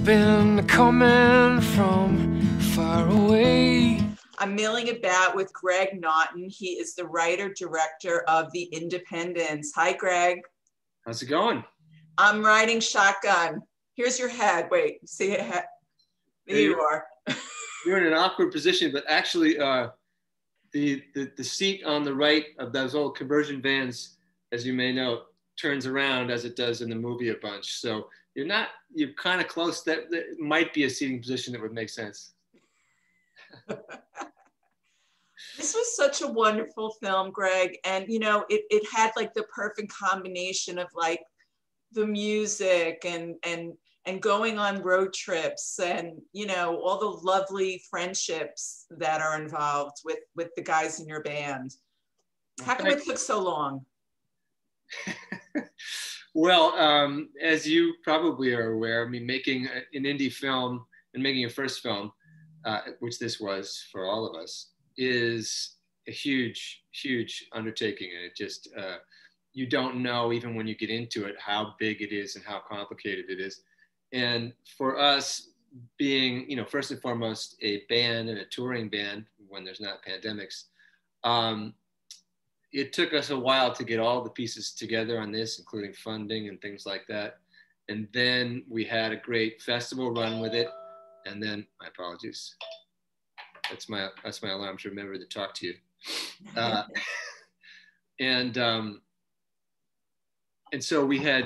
been coming from far away. I'm milling about with Greg Naughton. He is the writer-director of The Independents. Hi, Greg. How's it going? I'm riding shotgun. Here's your head. Wait, see it? There you are. You're in an awkward position, but actually the seat on the right of those old conversion vans, as you may know, turns around as it does in the movie a bunch. So you're kind of close. That might be a seating position that would make sense. This was such a wonderful film, Greg. And, you know, it had like the perfect combination of like the music and going on road trips and, you know, all the lovely friendships that are involved with the guys in your band. How come it took so long? Well, as you probably are aware, I mean, making an indie film and making your first film, which this was for all of us, is a huge, huge undertaking. And it just, you don't know, even when you get into it, how big it is and how complicated it is. And for us being, you know, first and foremost, a band and a touring band when there's not pandemics, it took us a while to get all the pieces together on this, including funding and things like that. And then we had a great festival run with it. And then, my apologies. That's my alarm to remember to talk to you. And so we had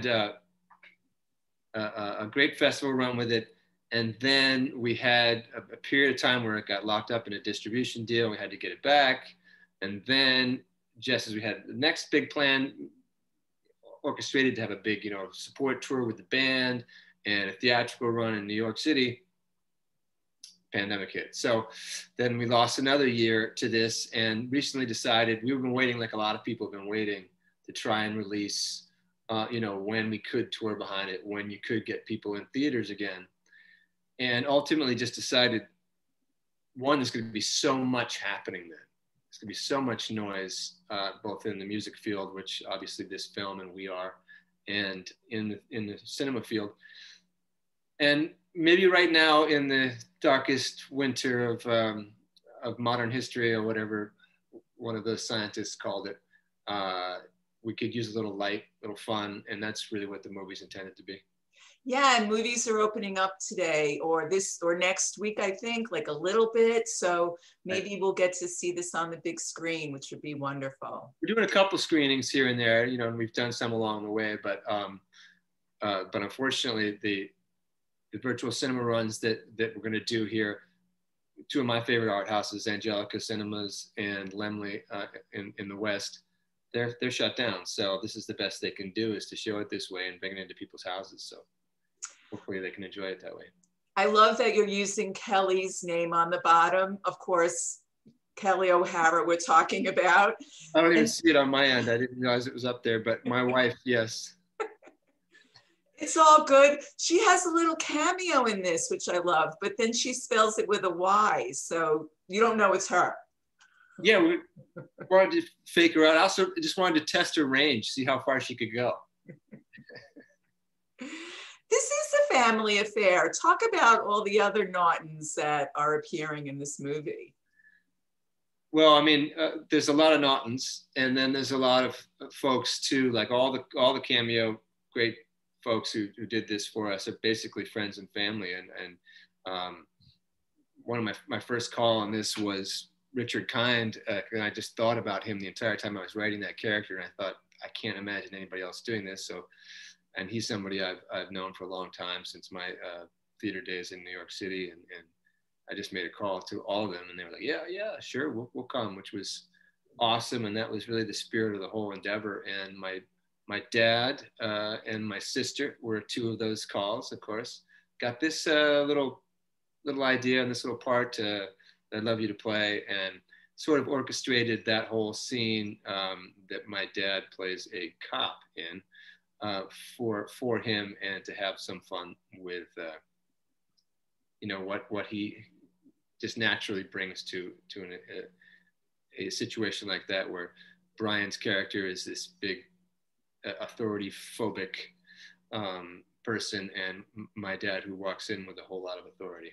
a great festival run with it. And then we had a period of time where it got locked up in a distribution deal. We had to get it back. And then just as we had the next big plan orchestrated to have a big, you know, support tour with the band and a theatrical run in New York City, pandemic hit. So then we lost another year to this and recently decided, we've been waiting, like a lot of people have been waiting, to try and release, you know, when we could tour behind it, when you could get people in theaters again. And ultimately just decided, one, there's going to be so much happening then. There's going to be so much noise, both in the music field, which obviously this film and we are, and in the cinema field. And maybe right now, in the darkest winter of modern history, or whatever one of those scientists called it, we could use a little light, a little fun, and that's really what the movie's intended to be. Yeah, and movies are opening up today or next week, I think, like a little bit. So maybe we'll get to see this on the big screen, which would be wonderful. We're doing a couple screenings here and there, you know, and we've done some along the way, but unfortunately, the virtual cinema runs that we're going to do here, two of my favorite art houses, Angelica Cinemas and Laemmle in the West, they're shut down. So this is the best they can do, is to show it this way and bring it into people's houses. So hopefully they can enjoy it that way. I love that you're using Kelly's name on the bottom. Of course, Kelly O'Hara we're talking about. I don't even see it on my end. I didn't realize it was up there, but my wife, yes. It's all good. She has a little cameo in this, which I love, but then she spells it with a Y, so you don't know it's her. Yeah, we wanted to fake her out. I also just wanted to test her range, see how far she could go. This is a family affair. Talk about all the other Naughtons that are appearing in this movie. Well, I mean, there's a lot of Naughtons, and then there's a lot of folks too, like all the cameo great folks who did this for us are basically friends and family. And one of my first call on this was Richard Kind, and I just thought about him the entire time I was writing that character, and I thought, I can't imagine anybody else doing this. So, and he's somebody I've known for a long time, since my theater days in New York City, and I just made a call to all of them, and they were like, yeah, sure, we'll come, which was awesome. And that was really the spirit of the whole endeavor. And my dad and my sister were two of those calls, of course. Got this little idea and this little part that I'd love you to play, and sort of orchestrated that whole scene that my dad plays a cop in for him, and to have some fun with, you know, what he just naturally brings to a situation like that, where Brian's character is this big authority phobic person, and my dad, who walks in with a whole lot of authority.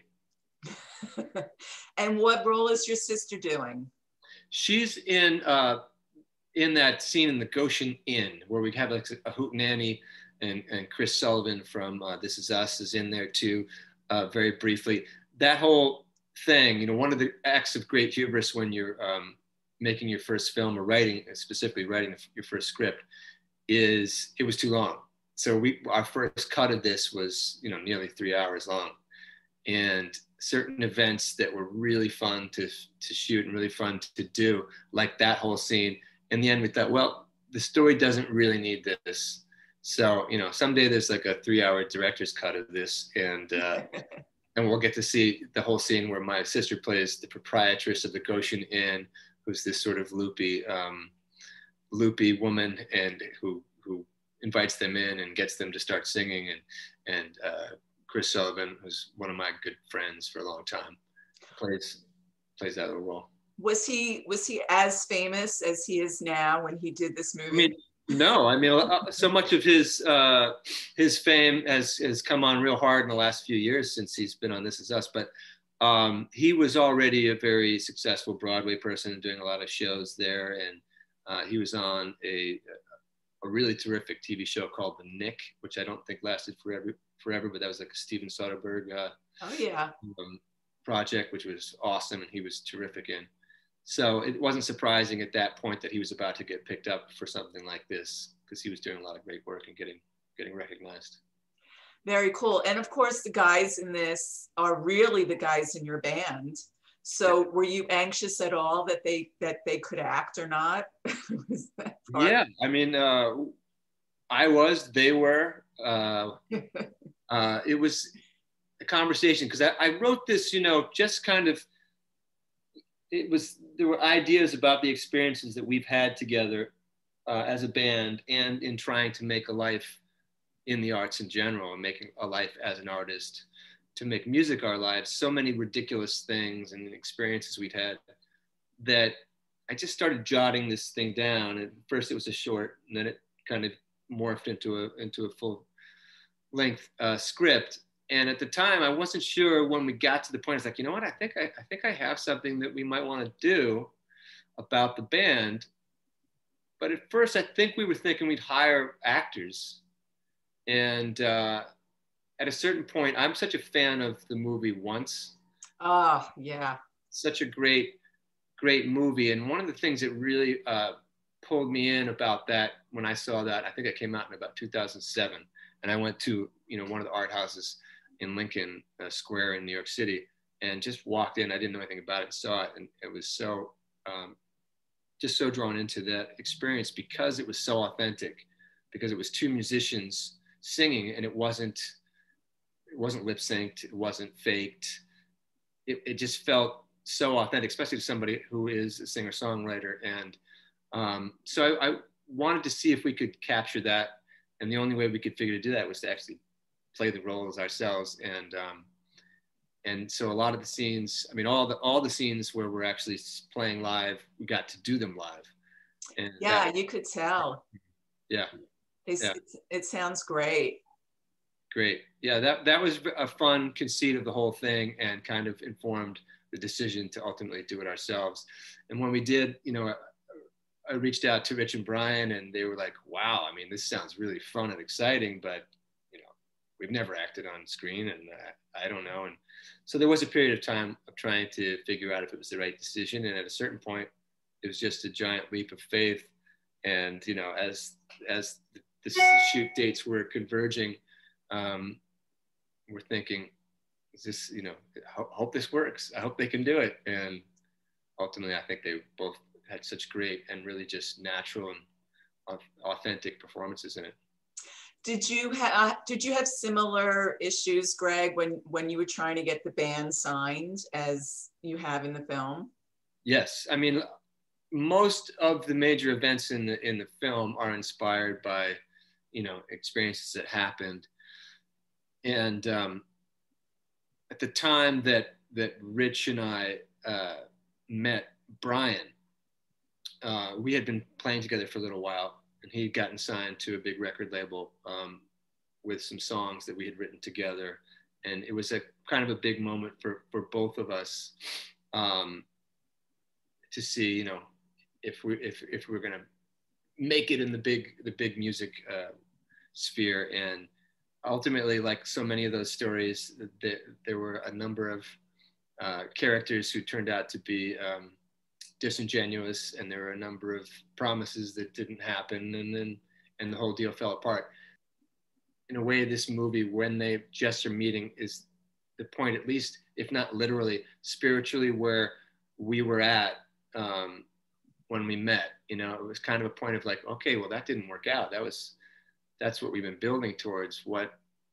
And what role is your sister doing? She's in that scene in the Goshen Inn where we have like a hootenanny, and Chris Sullivan from This Is Us is in there too, very briefly. That whole thing, you know, one of the acts of great hubris when you're making your first film, or specifically writing your first script, is it was too long. So our first cut of this was, you know, nearly 3 hours long, and certain events that were really fun to shoot and really fun to do, like that whole scene. In the end, we thought, well, the story doesn't really need this. So, you know, someday there's like a 3-hour director's cut of this, and we'll get to see the whole scene where my sister plays the proprietress of the Goshen Inn, who's this sort of loopy woman, and who invites them in and gets them to start singing, and Chris Sullivan, who's one of my good friends for a long time, plays that little role. Was he as famous as he is now when he did this movie? I mean, no. I mean, so much of his fame has come on real hard in the last few years since he's been on This Is Us. But he was already a very successful Broadway person, doing a lot of shows there, and he was on a really terrific TV show called The Knick, which I don't think lasted forever, but that was like a Steven Soderbergh project, which was awesome, and he was terrific in. So it wasn't surprising at that point that he was about to get picked up for something like this, because he was doing a lot of great work and getting recognized. Very cool. And of course, the guys in this are really the guys in your band. So were you anxious at all that they could act or not? Yeah, I mean, I was, they were. It was a conversation, because I wrote this, you know, just kind of, there were ideas about the experiences that we've had together as a band, and in trying to make a life in the arts in general, and making a life as an artist, to make music our lives. So many ridiculous things and experiences we'd had, that I just started jotting this thing down. At first it was a short, and then it kind of morphed into a full length script. And at the time, I wasn't sure. When we got to the point, I was like, you know what? I think I have something that we might want to do about the band. But at first, I think we were thinking we'd hire actors. And at a certain point, I'm such a fan of the movie Once. Oh, yeah. Such a great movie. And one of the things that really pulled me in about that, when I saw that, I think it came out in about 2007. And I went to, you know, one of the art houses in Lincoln Square in New York City, and just walked in. I didn't know anything about it, saw it, and it was so, just so drawn into that experience, because it was so authentic, because it was two musicians singing, and it wasn't lip synced, it wasn't faked. It just felt so authentic, especially to somebody who is a singer songwriter. And so I wanted to see if we could capture that. And the only way we could figure to do that was to actually play the roles ourselves. And so a lot of the scenes, I mean, all the scenes where we're actually playing live, we got to do them live. And yeah, you could tell. Yeah. It sounds great. Great. Yeah, that was a fun conceit of the whole thing, and kind of informed the decision to ultimately do it ourselves. And when we did, you know, I reached out to Rich and Brian, and they were like, wow, I mean, this sounds really fun and exciting, but, you know, we've never acted on screen, and I don't know. And so there was a period of time of trying to figure out if it was the right decision. And at a certain point, it was just a giant leap of faith. And, you know, as the shoot dates were converging, we're thinking, is this, you know, hope this works. I hope they can do it. And ultimately, I think they both had such great and really just natural and authentic performances in it. Did you have similar issues, Greg, when you were trying to get the band signed as you have in the film? Yes, I mean, most of the major events in the film are inspired by, you know, experiences that happened. And at the time that Rich and I met Brian, we had been playing together for a little while, and he'd gotten signed to a big record label with some songs that we had written together. And it was a kind of a big moment for both of us, to see, you know, if we're going to make it in the big music sphere. And ultimately, like so many of those stories, there were a number of characters who turned out to be disingenuous, and there were a number of promises that didn't happen, and the whole deal fell apart. In a way, this movie, when they just are meeting, is the point, at least if not literally, spiritually, where we were at when we met. You know, it was kind of a point of like, okay, well, that didn't work out. That's what we've been building towards. What,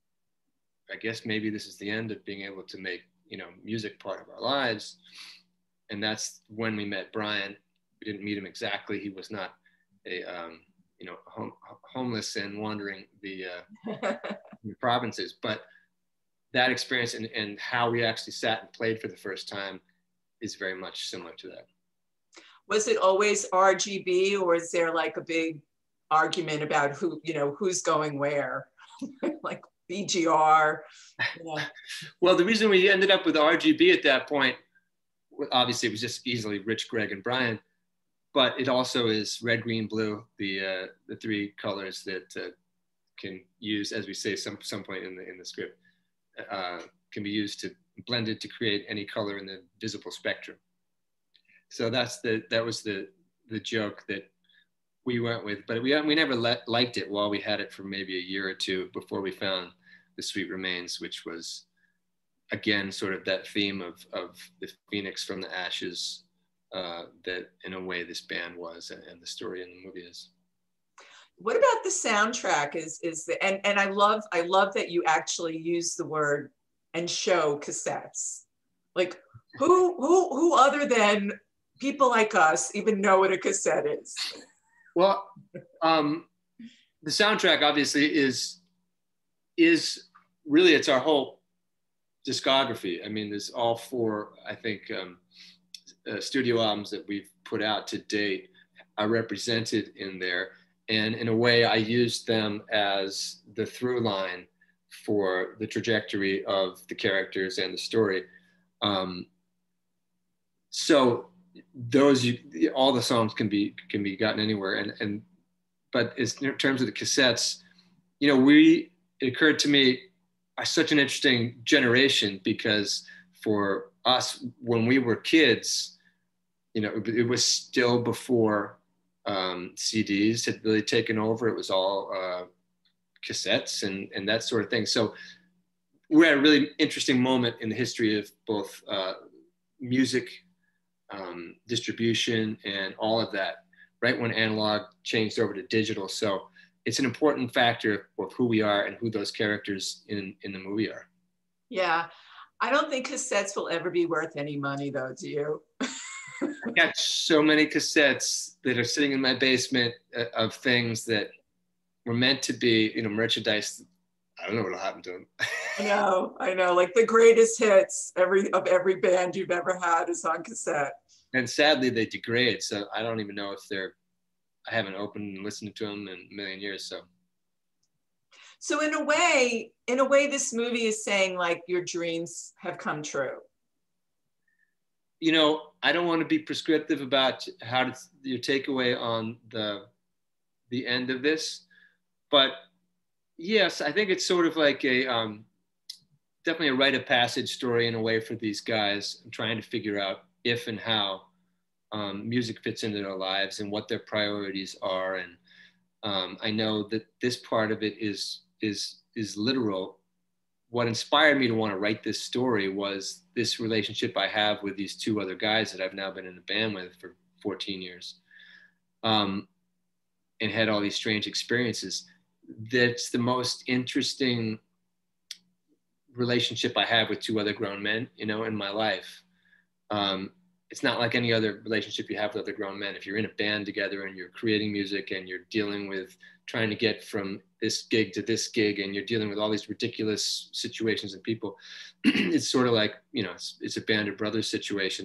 I guess maybe this is the end of being able to make, you know, music part of our lives. And that's when we met Brian. We didn't meet him exactly. He was not a you know, homeless and wandering the provinces, but that experience and how we actually sat and played for the first time is very much similar to that. Was it always RGB, or is there like a big argument about who, you know, who's going where? Like BGR, you know. Well, the reason we ended up with RGB at that point, obviously it was just easily Rich, Greg, and Brian, but it also is red, green, blue, the three colors that can use, as we say some point in the script, can be used to blended to create any color in the visible spectrum. So that was the joke that we went with, but we never liked it while we had it for maybe a year or two before we found The Sweet Remains, which was again sort of that theme of the phoenix from the ashes, that in a way this band was, and the story in the movie is. What about the soundtrack? And I love that you actually use the word and show cassettes. Like who other than people like us even know what a cassette is? Well, the soundtrack obviously is really, it's our whole discography. I mean, there's all four, I think, studio albums that we've put out to date are represented in there. And in a way, I used them as the through line for the trajectory of the characters and the story. So those, all the songs can be gotten anywhere. But in terms of the cassettes, you know, it occurred to me, are such an interesting generation, because for us, when we were kids, you know, it was still before CDs had really taken over. It was all cassettes and that sort of thing. So we're at a really interesting moment in the history of both music, distribution, and all of that, right when analog changed over to digital. So it's an important factor of who we are and who those characters in the movie are. Yeah. I don't think cassettes will ever be worth any money though, do you? I got so many cassettes that are sitting in my basement of things that were meant to be, you know, merchandise. I don't know what'll happen to them. I know. Like the greatest hits of every band you've ever had is on cassette. And sadly, they degrade. So I don't even know if I haven't opened and listened to them in a million years. So in a way, this movie is saying like your dreams have come true. You know, I don't want to be prescriptive about your takeaway on the end of this, but yes, I think it's sort of like definitely a rite of passage story in a way for these guys, trying to figure out if and how music fits into their lives and what their priorities are. And I know that this part of it is literal. What inspired me to want to write this story was this relationship I have with these two other guys that I've now been in a band with for 14 years, and had all these strange experiences. That's the most interesting relationship I have with two other grown men, you know, in my life. It's not like any other relationship you have with other grown men. If you're in a band together and you're creating music and you're dealing with trying to get from this gig to this gig, and you're dealing with all these ridiculous situations and people, it's sort of like, you know, it's a band of brothers situation.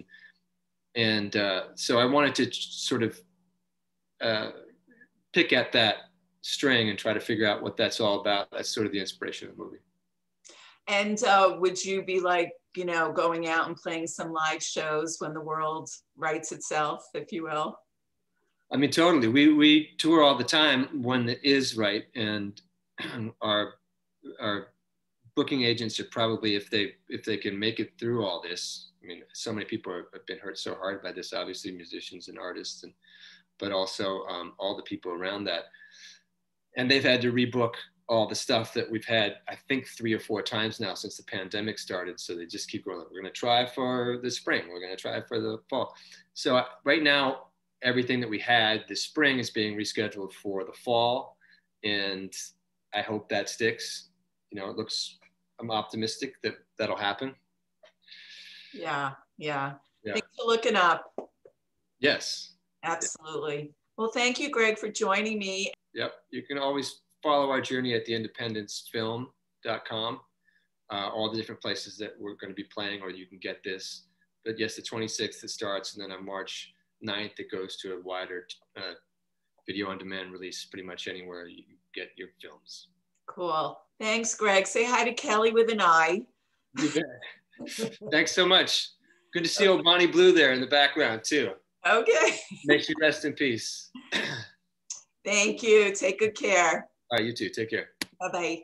And so I wanted to sort of pick at that string and try to figure out what that's all about. That's sort of the inspiration of the movie. And would you be like, you know, going out and playing some live shows when the world rights itself, if you will? I mean, totally. We tour all the time when it is right, and our booking agents are probably, if they can make it through all this. I mean, so many people have been hurt so hard by this. Obviously, musicians and artists, but also all the people around that, and they've had to rebook all the stuff that we've had, I think 3 or 4 times now since the pandemic started. So they just keep going. We're going to try for the spring. We're going to try for the fall. So right now, everything that we had this spring is being rescheduled for the fall. And I hope that sticks. You know, I'm optimistic that that'll happen. Yeah. Thanks for looking up. Yes. Absolutely. Well, thank you, Greg, for joining me. Yep. You can always follow our journey at theindependencefilm.com, all the different places that we're going to be playing, or you can get this. But yes, the 26th it starts, and then on March 9th it goes to a wider video on demand release pretty much anywhere you get your films. Cool. Thanks, Greg. Say hi to Kelly with an I. You bet. Thanks so much. Good to see old Bonnie Blue there in the background too. Okay. May she rest in peace. Thank you. Take good care. All right, you too. Take care. Bye-bye.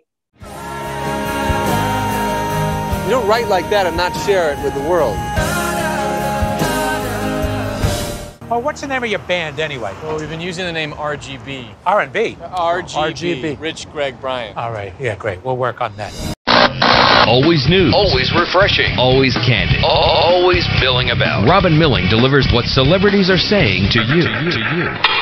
You don't write like that and not share it with the world. Oh, what's the name of your band anyway? Well, we've been using the name RGB. R&B? RGB. Rich Greg Bryant. All right. Yeah, great. We'll work on that. Always new. Always refreshing. Always candid. Always milling about. Robin Milling delivers what celebrities are saying to you.